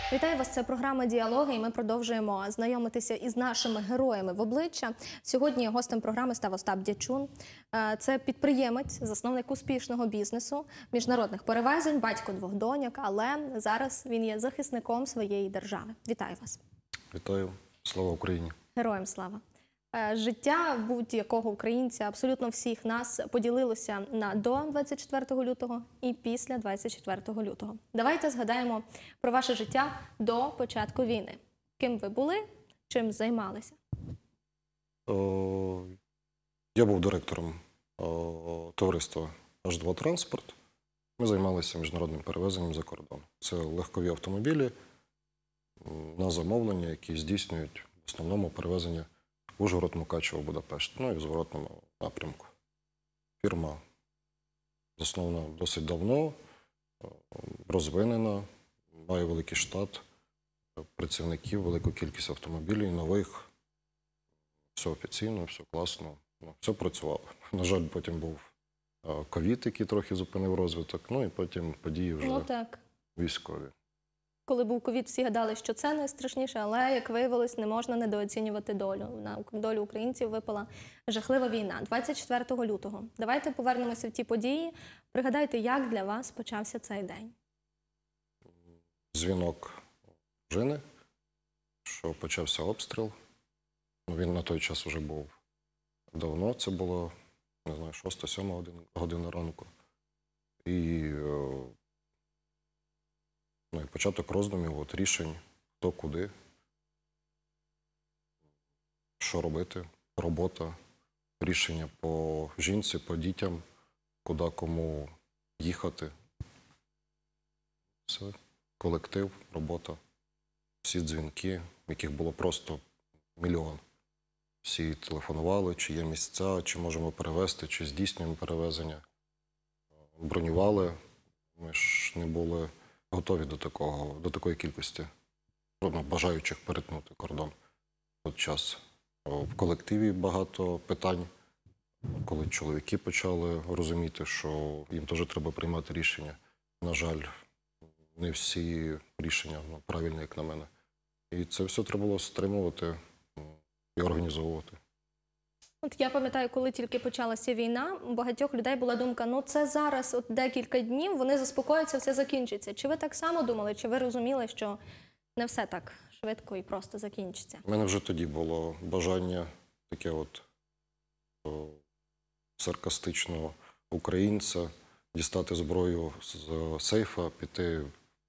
Вітаю вас, це програма «Діалоги» і ми продовжуємо знайомитися із нашими героями в обличчя. Сьогодні гостем програми став Остап Дячун. Це підприємець, засновник успішного бізнесу, міжнародних перевезень, батько двох доньок, але зараз він є захисником своєї держави. Вітаю вас. Вітаю. Слава Україні. Героям слава. Життя будь-якого українця, абсолютно всіх нас, поділилося на до 24 лютого і після 24 лютого. Давайте згадаємо про ваше життя до початку війни. Ким ви були, чим займалися? Я був директором товариства H2 Транспорт. Ми займалися міжнародним перевезенням за кордон. Це легкові автомобілі на замовлення, які здійснюють в основному перевезення Ужгород, Мукачево, Будапешт, ну і в зворотному напрямку. Фірма заснована досить давно, розвинена, має великий штат працівників, велику кількість автомобілів, нових. Все офіційно, все класно, все працювало. На жаль, потім був ковід, який трохи зупинив розвиток, ну і потім події вже військові. Коли був ковід, всі гадали, що це найстрашніше, але, як виявилось, не можна недооцінювати долю. На долю українців випала жахлива війна. 24 лютого. Давайте повернемося в ті події. Пригадайте, як для вас почався цей день? Дзвінок дружини, що почався обстріл. Він на той час вже був давно, це було, не знаю, 6-7 година ранку. І початок роздумів, рішень, хто куди, що робити, робота, рішення по жінці, по дітям, куди кому їхати. Все, колектив, робота, всі дзвінки, яких було просто мільйон. Всі телефонували, чи є місця, чи можемо перевезти, чи здійснюємо перевезення. Бронювали, ми ж не були готові до такої кількості бажаючих перетнути кордон. В час в колективі багато питань, коли чоловіки почали розуміти, що їм теж треба приймати рішення. На жаль, не всі рішення правильні, як на мене. І це все треба було стримувати і організовувати. От я пам'ятаю, коли тільки почалася війна, у багатьох людей була думка, ну це зараз от декілька днів, вони заспокояться, все закінчиться. Чи ви так само думали, чи ви розуміли, що не все так швидко і просто закінчиться? У мене вже тоді було бажання таке саркастичного українця, дістати зброю з сейфа, піти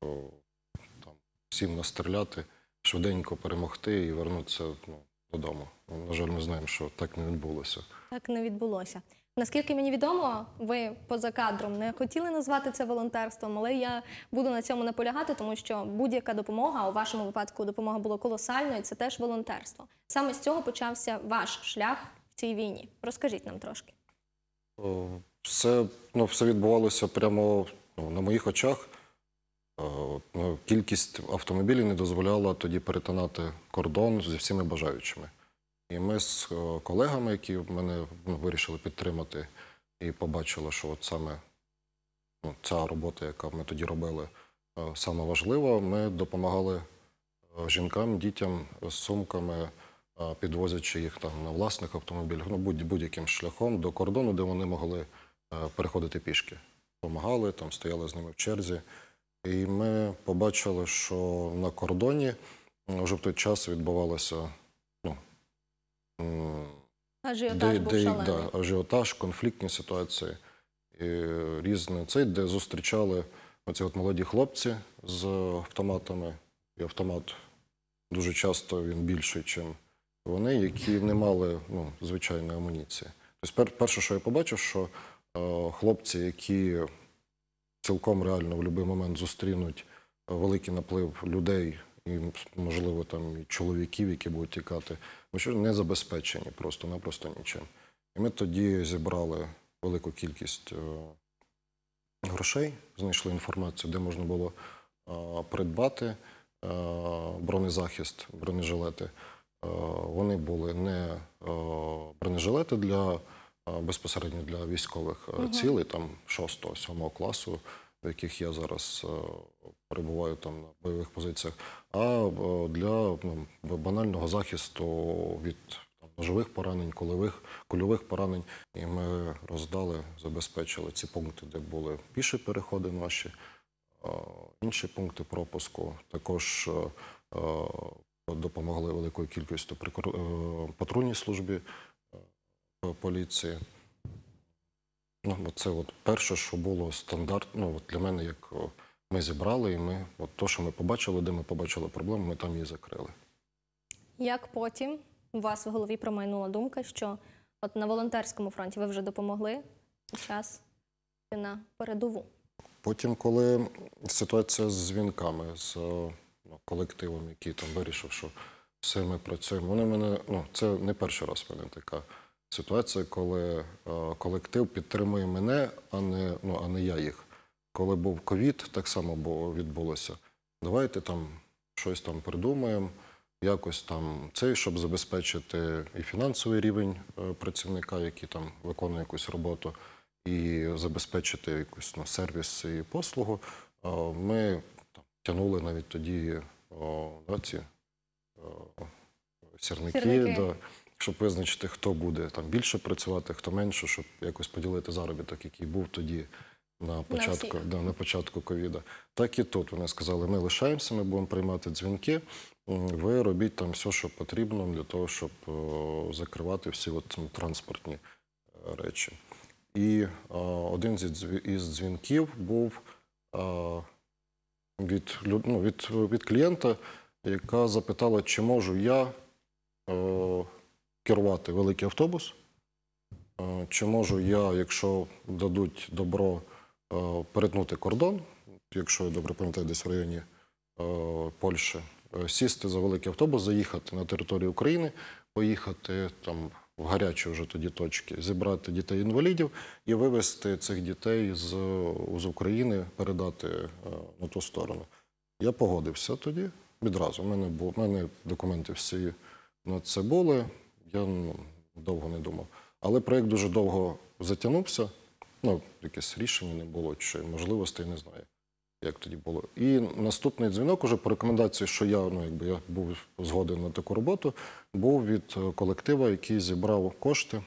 всім настріляти, швиденько перемогти і вернутися додому. На жаль, ми знаємо, що так не відбулося. Так не відбулося. Наскільки мені відомо, ви поза кадром не хотіли назвати це волонтерством, але я буду на цьому наполягати, тому що будь-яка допомога, а у вашому випадку допомога була колосальною, це теж волонтерство. Саме з цього почався ваш шлях в цій війні. Розкажіть нам трошки. Все відбувалося прямо на моїх очах. Кількість автомобілів не дозволяла тоді перетинати кордон зі всіма бажаючими. І ми з колегами, які мене вирішили підтримати, і побачили, що от саме ця робота, яку ми тоді робили, саме важлива, ми допомагали жінкам, дітям з сумками, підвозячи їх на власних автомобілях, будь-яким шляхом до кордону, де вони могли переходити пішки. Помагали, стояли з ними в черзі. І ми побачили, що на кордоні вже в той час відбувалося ажіотаж, конфліктні ситуації, різні, де зустрічали оці молоді хлопці з автоматами. І автомат дуже часто він більший, ніж вони, які не мали звичайної амуніції. Тобто перше, що я побачив, що хлопці, які цілком реально в будь-який момент зустрінуть великий наплив людей, і, можливо, і чоловіків, які будуть тікати, що не забезпечені просто-напросто нічим. І ми тоді зібрали велику кількість грошей, знайшли інформацію, де можна було придбати бронезахист, бронежилети. Вони були не бронежилети безпосередньо для військових цілей, 6-7 класу, в яких я зараз перебуваю там на бойових позиціях, а для банального захисту від ножових поранень, кульових поранень. І ми роздали, забезпечили ці пункти, де були піші переходи наші, інші пункти пропуску. Також допомогли великою кількістю патрульній службі поліції. Це перше, що було стандартно для мене, як ми зібрали, і то, що ми побачили, де ми побачили проблему, ми там її закрили. Як потім у вас в голові промайнула думка, що от на волонтерському фронті ви вже допомогли час на передову? Потім, коли ситуація з дзвінками, з колективом, який там вирішив, що все, ми працюємо, це не перший раз в мене така ситуація, коли колектив підтримує мене, а не я їх. Коли був ковід, так само відбулося. Давайте там щось там придумаємо, якось там щоб забезпечити і фінансовий рівень працівника, який там виконує якусь роботу, і забезпечити якусь сервіс і послугу. Ми тягнули навіть тоді ці сірники. Щоб визначити, хто буде там більше працювати, хто менше, щоб якось поділити заробіток, який був тоді на початку ковіду. Так і тут вони сказали, ми лишаємося, ми будемо приймати дзвінки, ви робіть там все, що потрібно для того, щоб закривати всі транспортні речі. І один із дзвінків був від клієнта, яка запитала, чи можу я керувати великий автобус, чи можу я, якщо дадуть добро, перетнути кордон, якщо я добре пам'ятаю, десь в районі Польщі, сісти за великий автобус, заїхати на територію України, поїхати там в гарячі вже тоді точки, зібрати дітей-інвалідів і вивезти цих дітей з України, передати на ту сторону. Я погодився тоді відразу. У мене документи всі на це були. Я довго не думав. Але проєкт дуже довго затягнувся. Якесь рішення не було, чи можливостей, не знаю, як тоді було. І наступний дзвінок уже по рекомендації, що я був згоден на таку роботу, був від колектива, який зібрав кошти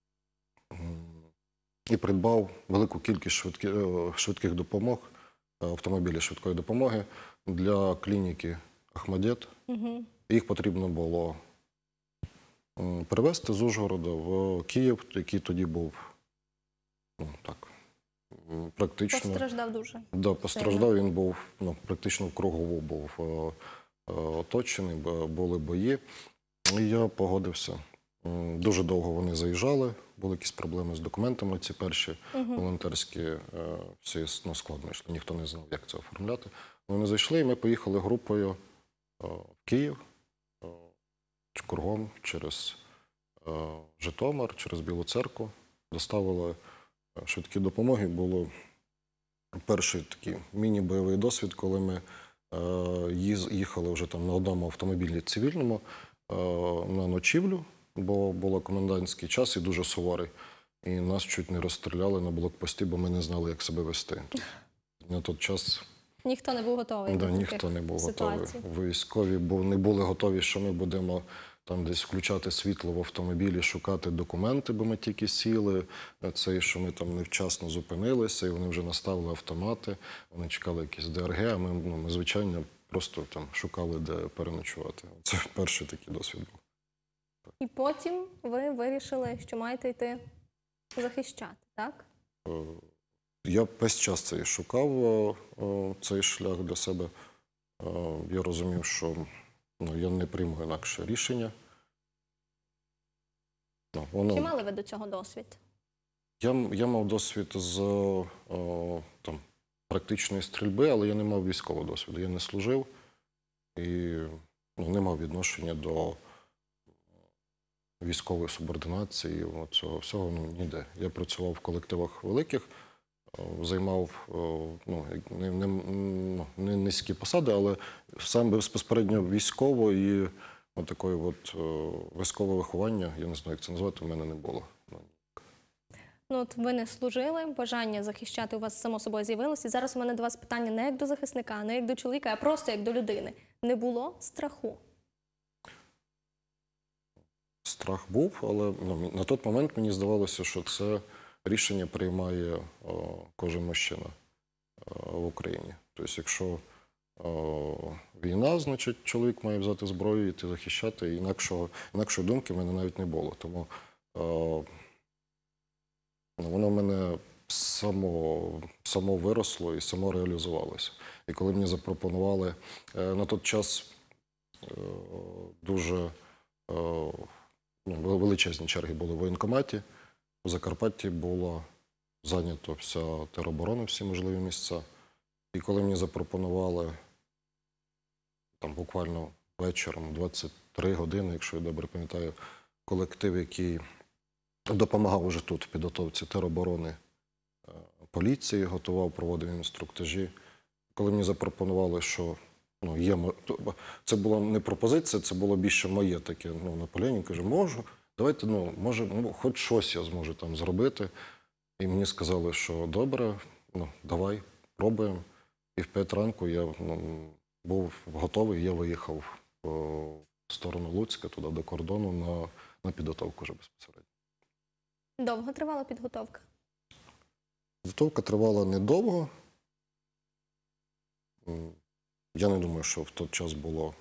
і придбав велику кількість швидких допомог, автомобілів швидкої допомоги для клініки «Охмадит». Їх потрібно було перевезти з Ужгорода в Київ, який тоді був, практично... Постраждав дуже. Да, постраждав, він був, практично кругово був оточений, були бої. І я погодився. Дуже довго вони заїжджали, були якісь проблеми з документами, ці перші волонтерські, всі складно йшли, ніхто не знав, як це оформляти. Вони зайшли, і ми поїхали групою в Київ, кругом через Житомир, через Білу Церкву. Доставили швидкі допомоги. Було перший такий міні-бойовий досвід, коли ми їхали вже там на одному автомобілі цивільному на ночівлю, бо був комендантський час і дуже суворий. І нас чуть не розстріляли на блокпості, бо ми не знали, як себе вести. На той час... Ніхто не був готовий до таких ніхто не був готовий. ситуацій. Військові не були готові, що ми будемо там десь включати світло в автомобілі, шукати документи, бо ми тільки сіли. Що ми там невчасно зупинилися, і вони вже наставили автомати, вони чекали якісь ДРГ, а ми звичайно, просто там шукали, де переночувати. Це перший такий досвід був. І потім ви вирішили, що маєте йти захищати, так? Я весь час цей шукав, цей шлях для себе. Я розумів, що я не прийму інакше рішення. Чи мали ви до цього досвід? Я мав досвід з практичної стрільби, але я не мав військового досвіду. Я не служив і не мав відношення до військової субординації, цього всього ніде. Я працював в колективах великих, займав не низькі посади, але саме безпосередньо військово і військове виховання, я не знаю, як це назвати, в мене не було. Ну, от ви не служили, бажання захищати у вас само собою з'явилося. І зараз у мене до вас питання не як до захисника, не як до чоловіка, а просто як до людини. Не було страху? Страх був, але на той момент мені здавалося, що це рішення приймає кожен мужчина в Україні. Тобто, якщо війна, значить чоловік має взяти зброю і йти захищати. І інакшої думки в мене навіть не було. Тому воно в мене само виросло і само реалізувалося. І коли мені запропонували на той час дуже величезні черги були в воєнкоматі, у Закарпатті було зайнято вся тероборона, всі можливі місця. І коли мені запропонували там буквально вечором, 23 години, якщо я добре пам'ятаю, колектив, який допомагав уже тут в підготовці тероборони поліції, готував, проводив інструктажі. Коли мені запропонували, що це була не пропозиція, це було більше моє таке, Наполеонів каже, можу, давайте, може, хоч щось я зможу там зробити. І мені сказали, що добре, давай, пробуємо. І в 5 ранку я був готовий, я виїхав в сторону Луцька, туди до кордону, на підготовку вже безпосередньо. Довго тривала підготовка? Підготовка тривала недовго. Я не думаю, що в той час було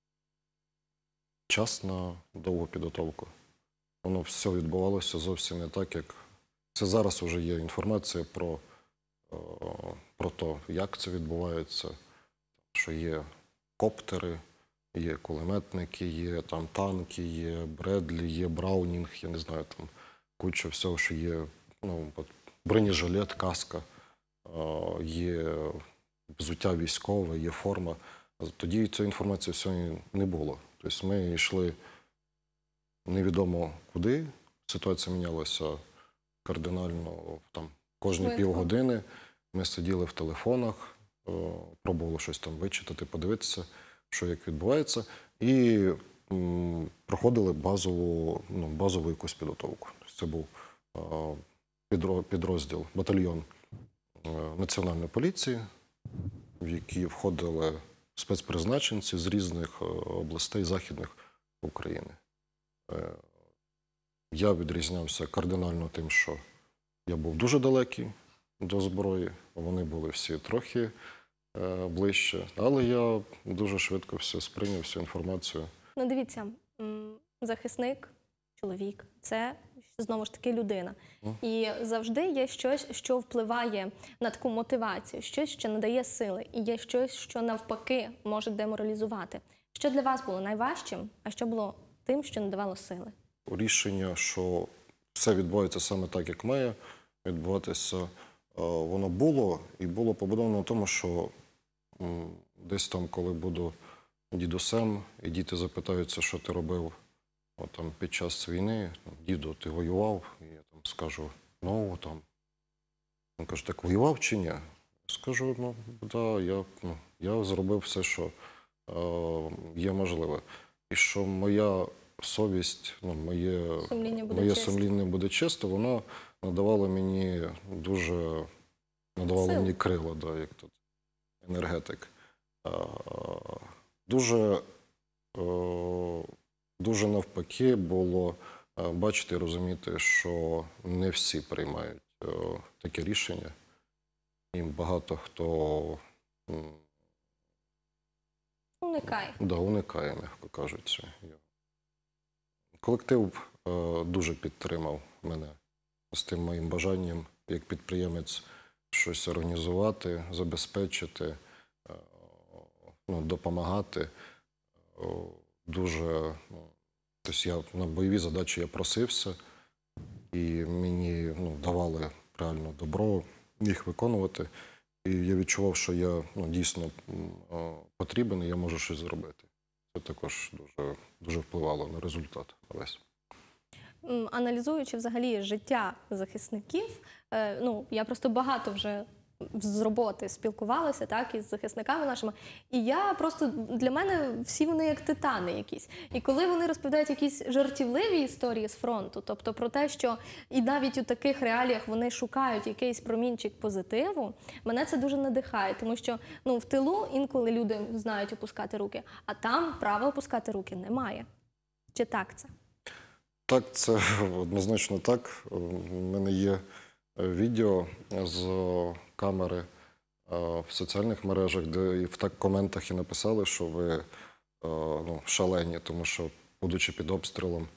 час на довгу підготовку. Воно все відбувалося зовсім не так, як... Це зараз вже є інформація про те, як це відбувається, що є коптери, є кулеметники, є там танки, є Бредлі, є Браунінг, я не знаю, там куча всього, що є, бронежилет, каска, є взуття військове, є форма. Тоді цієї інформації всього не було. Тобто ми йшли невідомо куди, ситуація мінялася кардинально, там, кожні півгодини. Ми сиділи в телефонах, пробували щось там вичитати, подивитися, що як відбувається, і проходили базову якусь підготовку. Це був підрозділ, батальйон Національної поліції, в який входили спецпризначенці з різних областей західних України. Я відрізнявся кардинально тим, що я був дуже далекий до зброї, вони були всі трохи ближче, але я дуже швидко все сприйняв, всю інформацію. Дивіться, захисник, чоловік – це, знову ж таки, людина. І завжди є щось, що впливає на таку мотивацію, щось, що надає сили, і є щось, що навпаки може деморалізувати. Що для вас було найважчим, а що було тим, що надавало сили? Рішення, що все відбувається саме так, як має відбуватися, воно було, і було побудовано на тому, що десь там, коли буду дідусем, і діти запитаються, що ти робив там, під час війни, діду, ти воював? І я там скажу, там. Він каже, так воював чи ні? Я скажу, я зробив все, що є можливе. І що моя совість, моє сумління буде чисте, воно надавало мені мені крила, як тут енергетик. Дуже навпаки було бачити і розуміти, що не всі приймають таке рішення. І багато хто уникає, м'яко кажучи. Колектив дуже підтримав мене з тим моїм бажанням, як підприємець, щось організувати, забезпечити, допомагати. Тобто я на бойові задачі я просився, і мені давали реально добро їх виконувати. І я відчував, що я дійсно потрібен, і я можу щось зробити. Це також дуже впливало на результат весь. Аналізуючи взагалі життя захисників, я просто багато вже з роботи спілкувалися, так, із захисниками нашими. І я просто, для мене всі вони як титани якісь. І коли вони розповідають якісь жартівливі історії з фронту, тобто про те, що і навіть у таких реаліях вони шукають якийсь промінчик позитиву, мене це дуже надихає, тому що в тилу інколи люди знають опускати руки, а там права опускати руки немає. Чи так це? Так, це однозначно так. У мене є відео з камери в соціальних мережах, де і в коментах і написали, що ви шалені, тому що, будучи під обстрілом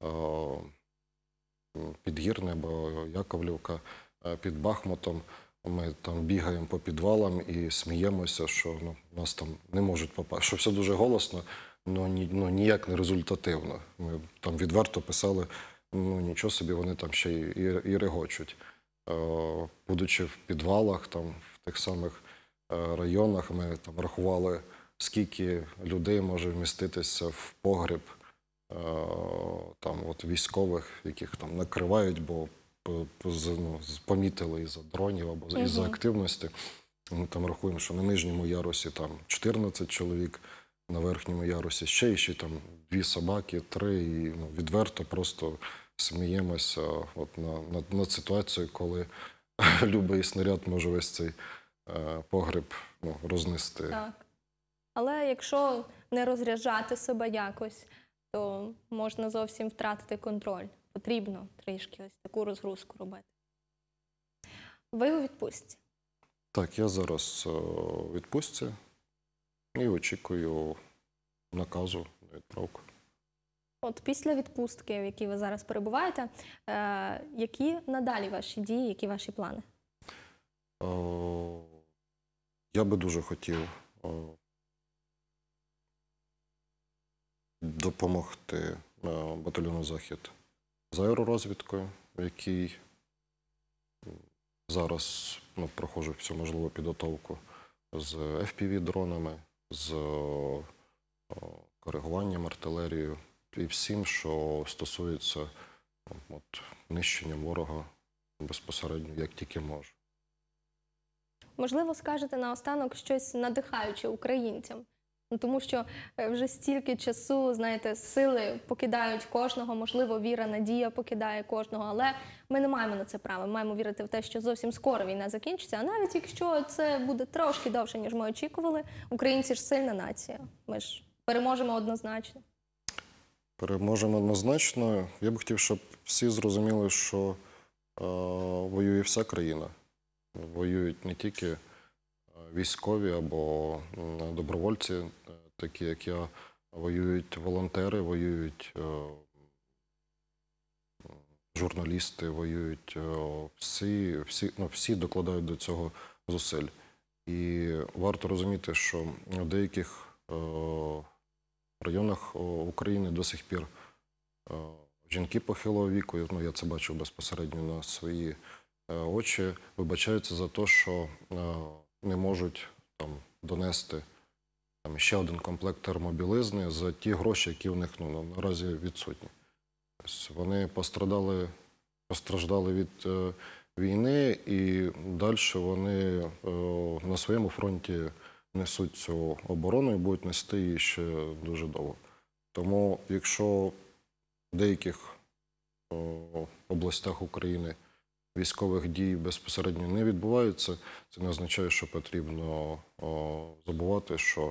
Підгірне або Яковлівка, під Бахмутом, ми там бігаємо по підвалам і сміємося, що нас там не можуть попасти, що все дуже голосно, ніяк не результативно. Ми там відверто писали, нічого собі, вони там ще і регочуть. Будучи в підвалах, там, в тих самих районах, ми там рахували, скільки людей може вміститися в погріб там, от, військових, яких там накривають, бо помітили із-за дронів або із-за активності. Ми там рахуємо, що на нижньому ярусі там 14 чоловік, на верхньому ярусі ще там 2 собаки, 3, і відверто просто сміємося над ситуацією, коли любий снаряд може весь цей погреб рознести. Так. Але якщо не розряджати себе якось, то можна зовсім втратити контроль. Потрібно трішки ось таку розгрузку робити. Ви у відпустці? Так, я зараз у відпустці і очікую наказу на відправку. От після відпустки, в якій ви зараз перебуваєте, які надалі ваші дії, які ваші плани? Я би дуже хотів допомогти батальйону «Захід» з аеророзвідкою, в якій зараз проходжу всю можливу підготовку з FPV-дронами, з коригуванням артилерією і всім, що стосується нищення ворога безпосередньо, як тільки може. Можливо, скажете наостанок щось надихаюче українцям? Тому що вже стільки часу, знаєте, сили покидають кожного, можливо, віра, надія покидає кожного, але ми не маємо на це права. Ми маємо вірити в те, що зовсім скоро війна закінчиться, а навіть якщо це буде трошки довше, ніж ми очікували, українці ж сильна нація. Ми ж переможемо однозначно. Переможемо однозначно. Я б хотів, щоб всі зрозуміли, що воює вся країна. Воюють не тільки військові або добровольці, такі як я, воюють волонтери, воюють журналісти, воюють всі докладають до цього зусиль. І варто розуміти, що в деяких районах України до сих пір жінки похилого віку, я це бачив безпосередньо на свої очі, вибачаються за те, що не можуть донести ще один комплект термобілизни за ті гроші, які в них наразі відсутні. Вони постраждали від війни, і далі вони на своєму фронті несуть цю оборону і будуть нести її ще дуже довго. Тому, якщо в деяких областях України військових дій безпосередньо не відбуваються, це не означає, що потрібно забувати, що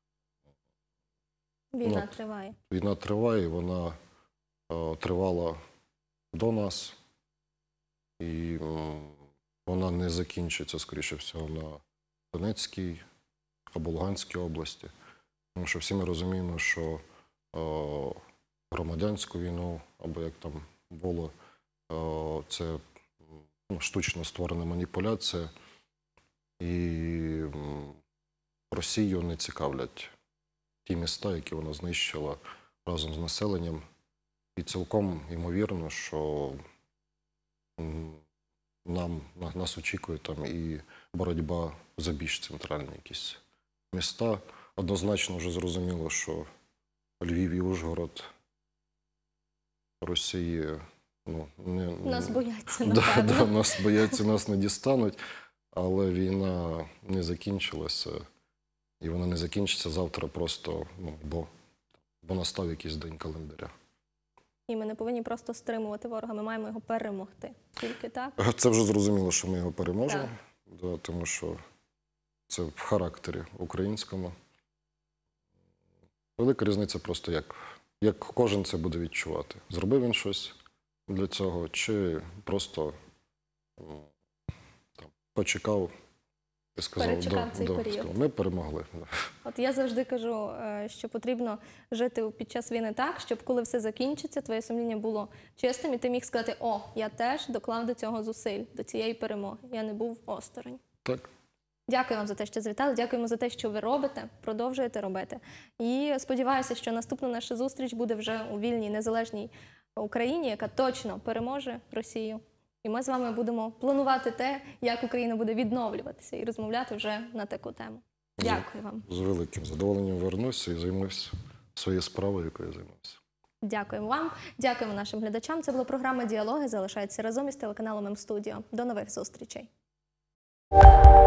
війна триває. Війна триває, і вона тривала до нас, і вона не закінчиться, скоріше всього, на Донецькій або Луганській області. Тому що всі ми розуміємо, що громадянську війну, або як там було, це штучно створена маніпуляція, і Росію не цікавлять ті міста, які вона знищила разом з населенням. І цілком ймовірно, що нас очікує там і боротьба за більш центральні якісь міста. Однозначно вже зрозуміло, що Львів і Ужгород Росії нас бояться, напевно. Нас бояться, нас не дістануть. але війна не закінчилася, і вона не закінчиться завтра просто, бо настав якийсь день календаря. І ми не повинні просто стримувати ворога, ми маємо його перемогти. Тільки так? Це вже зрозуміло, що ми його переможемо, Так. да, тому що це в характері українському. Велика різниця просто, як кожен це буде відчувати. Зробив він щось для цього, чи просто почекав і сказав, Перечекав цей період. сказав, ми перемогли. От я завжди кажу, що потрібно жити під час війни так, щоб коли все закінчиться, твоє сумління було чистим, і ти міг сказати, о, я теж доклав до цього зусиль, до цієї перемоги. Я не був осторонь. Так. Дякую вам за те, що завітали, дякуємо за те, що ви робите, продовжуєте робити. І сподіваюся, що наступна наша зустріч буде вже у вільній, незалежній Україні, яка точно переможе Росію. І ми з вами будемо планувати те, як Україна буде відновлюватися і розмовляти вже на таку тему. Дякую вам. З великим задоволенням вернуся і займуся своєю справою, якою я займався. Дякуємо вам, дякуємо нашим глядачам. Це була програма «Діалоги». Залишайтеся разом із телеканалом М-студіо. До нових зустрічей.